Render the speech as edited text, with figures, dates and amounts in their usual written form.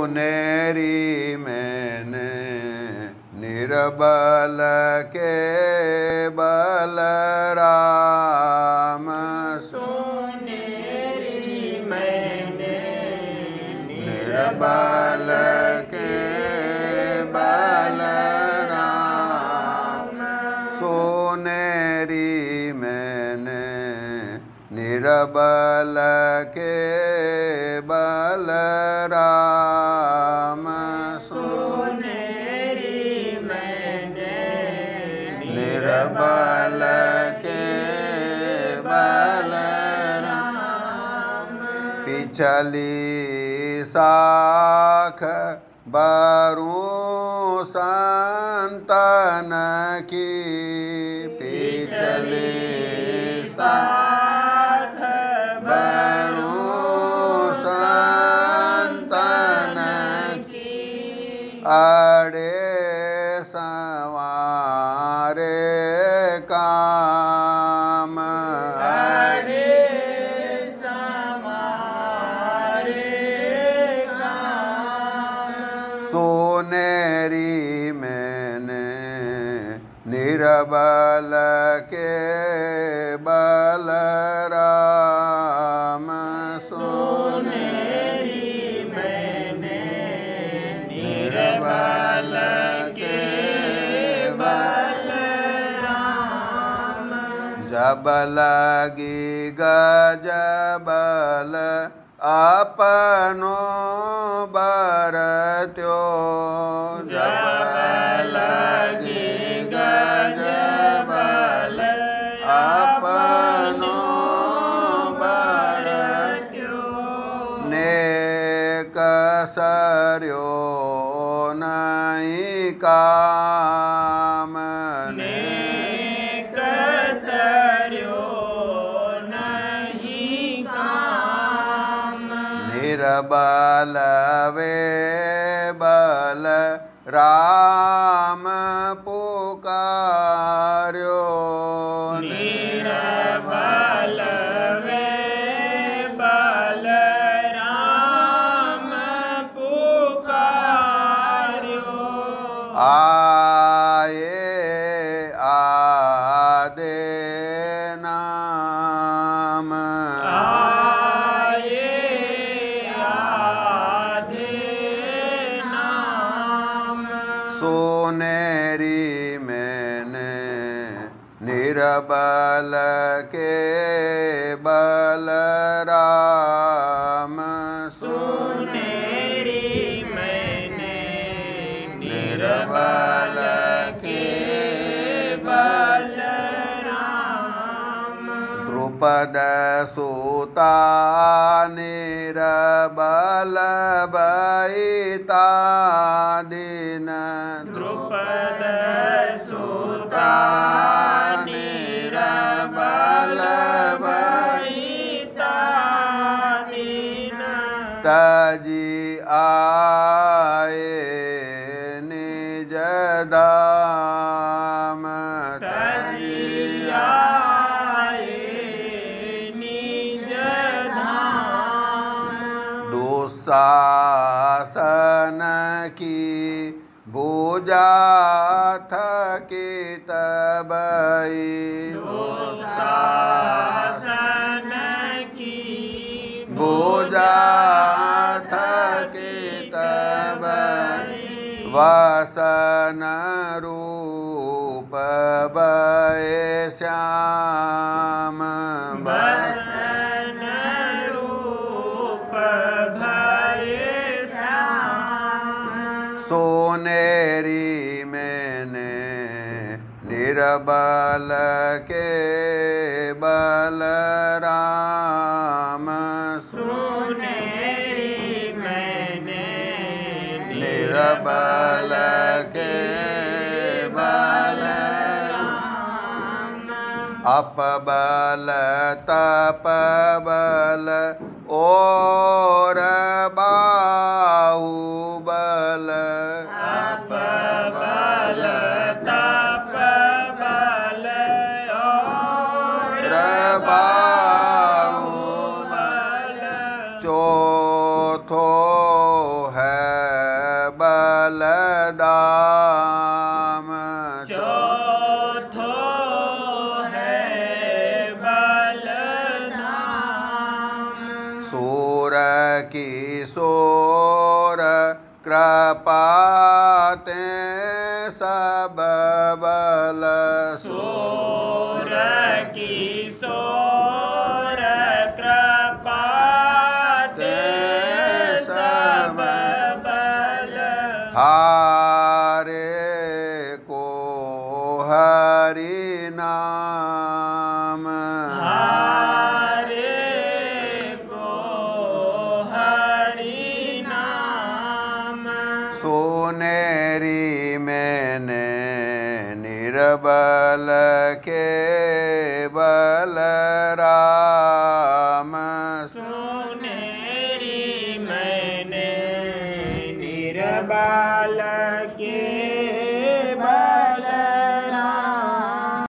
सुनेरी मैंने निर्बल के बलराम। सुनेरी मैंने निर्बल के बलराम। सुनेरी मैंने निर्बल के बलराम। सुनेरी मैंने निर्बल के बलराम। पिछली साख बरूं संतन की। पिछली साख बरूं संतन की। अड़े संवारे काम। अड़े संवारे काम। सुनेरी मैंने निर्बल के बलराम। सुनेरी मैंने निर्बल के बलराम। जब लगी गजबल अपनो बरत्यो। जब लगी गजबल अपनो बरत्यो। नेक सर्यो नहीं काम। नेक सर्यो नहीं काम। निर्बल वे बल राम पुकार्यो। निर्बल वे बलराम पुकार्यो। आए आदे नाम। आए आधे नाम। सुनेरी मैंने निर्बल के बलराम। सुनेरी मैंने निर्बल के बलराम। द्रुपद सुता निर्बल बईता दिन। द्रुपद सुता निर्बल बईता दिन। तजी आए निज धाम। तजी आए निज धाम। दुशासन की भुजा थकित बई। दुशासन की भुजा थकित बई। वसन रूप बय श्याम। वसन रूप भय श्याम। सुनेरी मैंने निर्बल के बलराम। सुनेरी मैंने निर्बल के बलराम। अपबल तपबल और बाहुबल। अपबल तपबल और बाहुबल। चौथो है बलदाम चौथो है बलदाम सूर किशोर कृपाते सब बल सूर किशोर कृपाते सब बल हारे को हरि नाम हारे को हरि नाम सुनेरी मैंने निर्बल के बल राम सुनेरी मैंने निर्बल के